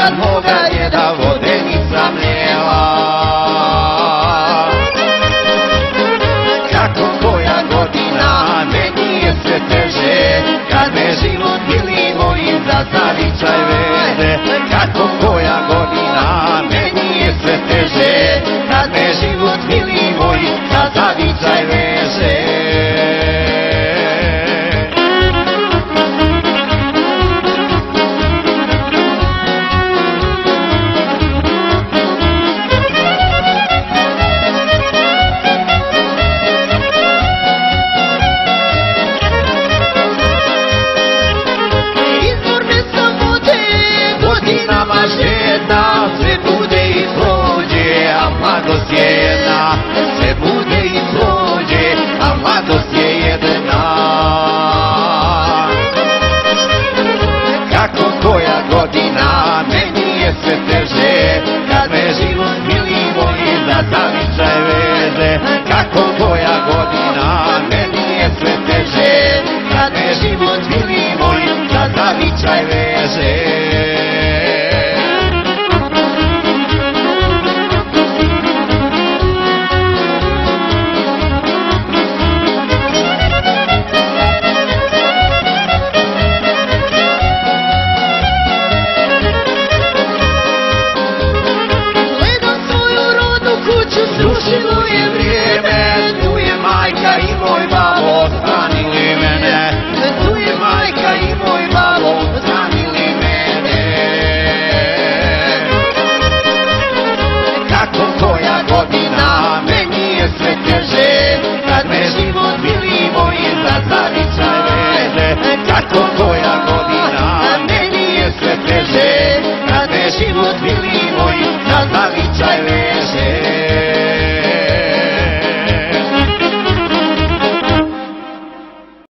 kad moga je da vodenica mlijela. Kako koja godina meni je sve teže, kad me život mili moji za zavičaj veze. Kako koja godina meni je sve teže, kad me život mili moji za zavičaj veže. Sve bude i prođe, a mladost je jedna. Sve bude i prođe, a mladost je jedna. Kako koja godina meni je sve teže, kad me život mili moji za zavičaj veze. Kako koja godina meni je sve teže, kad me život mili moji za zavičaj veže.